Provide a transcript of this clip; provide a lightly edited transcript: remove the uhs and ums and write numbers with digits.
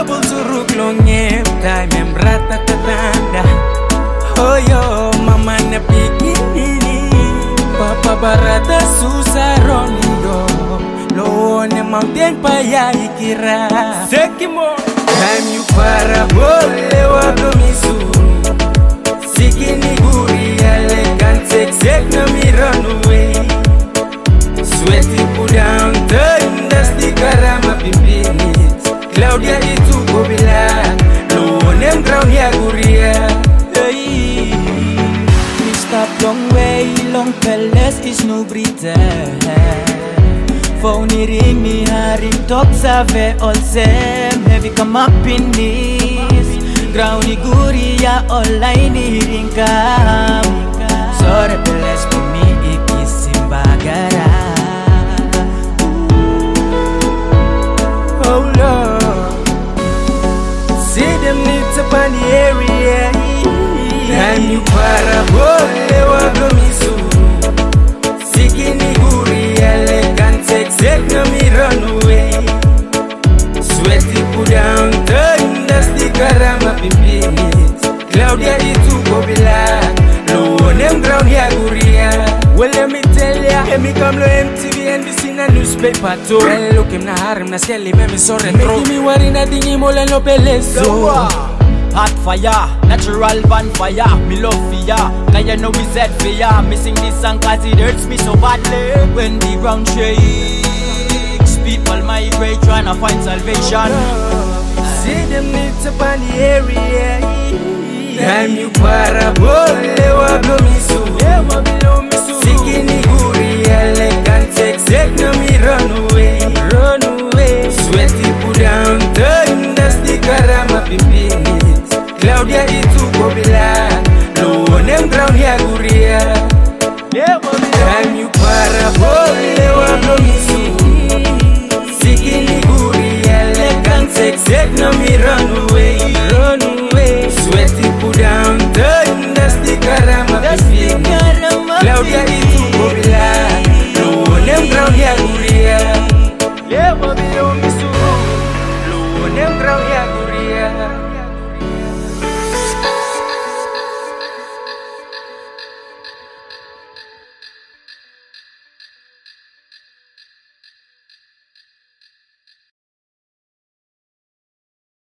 Double suruk longem time emratatatanda. Oh yo mama na pikini Papa barata susarondo Loone mountain paya ikira Sekimo time you parabole wado misuru Sikini guri elegant sek na mi run away Sweaty pull down turn dusty karama pimpinit Claudia itu gobila Loone ground ya guria Stop long way, long palace is no brita. Phone ring me, haring top save all same. Heavy come up in this groundy guria online ring kam. Sorry bless for me, ikisimbagara. Oh Lord, see them needs up on the area. Time you parabole wado misuru Sikini guri elegant sek na mi run away Sweaty pull down turn dusty karama pimpinit Claudia itu gobila Loone ground ya guria Well let me tell ya me come lo MTV and this in a newspaper too Well look him na harim na skelly me so retro Make me worry na dingi mola no peleso Hot fire, natural bonfire, me love for ya. Cause you know we said for ya. Me sing this song cause it hurts me so badly. When the ground shakes, people migrate trying to find salvation. See them needs up on the area. Time you parabole wado misuru Sikini guri elegant sek na mi run away Sweaty pull down turn dusty karama pimpinit Claudia itu gobila Loone ground ya guria Time you parabole wado misuru Sikini guri elegant sek na mi run away Sweaty pull down turn dusty karama pimpinit Claudia itu gobila Loone ground ya guria Loone ground ya guria